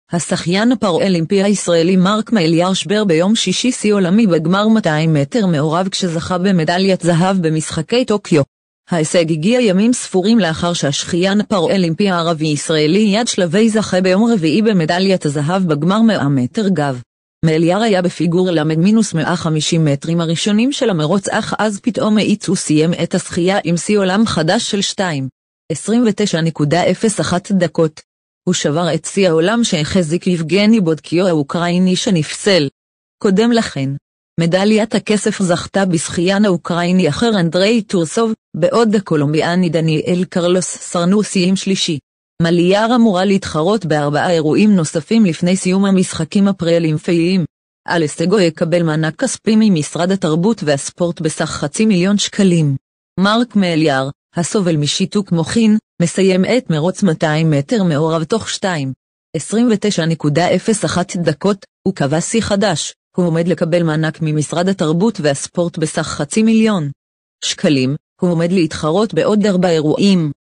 השחיין הפראלימפי הישראלי מרק מאליאר שבר ביום שישי שיא עולמי בגמר 200 מטר מעורב כשזכה במדליית זהב במשחקי טוקיו. ההישג הגיע ימים ספורים לאחר שהשחיין הפראלימפי הערבי-ישראלי יד שלבי זכה ביום רביעי במדליית הזהב בגמר 100 מטר גב. מאליאר היה בפיגור ל-150 מטרים הראשונים של המרוץ, אך אז פתאום האיץ וסיים את השחייה עם שיא עולם חדש של 2:29.01 דקות. הוא שבר את שיא העולם שהחזיק יבגני בודקיו האוקראיני שנפסל. קודם לכן, מדליית הכסף זכתה בשחיין האוקראיני אחר אנדריי טורסוב, בעוד הקולומביאני דניאל קרלוס סרנו סיים שלישי. מאליאר אמורה להתחרות ב4 אירועים נוספים לפני סיום המשחקים הפראלימפיים. על הישגו יקבל מענק כספי ממשרד התרבות והספורט בסך 500,000 שקלים. מרק מאליאר, הסובל משיתוק מוחין, מסיים את מרוץ 200 מטר מעורב תוך 2:29.01 דקות, הוא קבע שיא חדש. הוא עומד לקבל מענק ממשרד התרבות והספורט בסך 500,000 שקלים. הוא עומד להתחרות בעוד 4 אירועים.